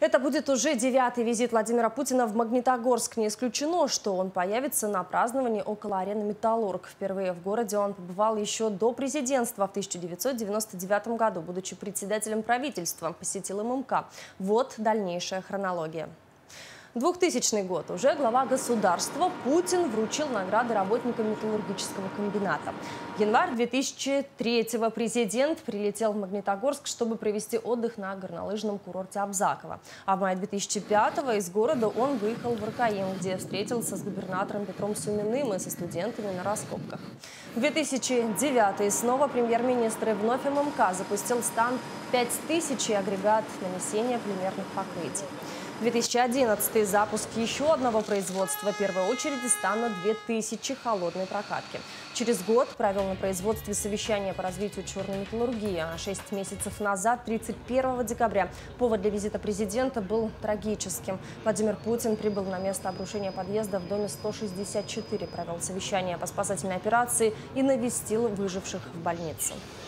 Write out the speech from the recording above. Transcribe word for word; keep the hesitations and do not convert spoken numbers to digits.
Это будет уже девятый визит Владимира Путина в Магнитогорск. Не исключено, что он появится на праздновании около арены «Металлург». Впервые в городе он побывал еще до президентства в тысяча девятьсот девяносто девятом году. Будучи председателем правительства, посетил ММК. Вот дальнейшая хронология. двухтысячный год. Уже глава государства Путин вручил награды работникам металлургического комбината. Январь две тысячи третьего. Президент прилетел в Магнитогорск, чтобы провести отдых на горнолыжном курорте Абзаково. А в мае две тысячи пятого из города он выехал в Аркаим, где встретился с губернатором Петром Суминым и со студентами на раскопках. две тысячи девятый. Снова премьер-министр и вновь ММК запустил станд пять тысяч и агрегат нанесения полимерных покрытий. две тысячи одиннадцатый. Запуск еще одного производства. В первой очереди станут две тысячи холодной прокатки. Через год провел на производстве совещание по развитию черной металлургии. А шесть месяцев назад, тридцать первого декабря, повод для визита президента был трагическим. Владимир Путин прибыл на место обрушения подъезда в доме сто шестьдесят четыре, провел совещание по спасательной операции и навестил выживших в больнице.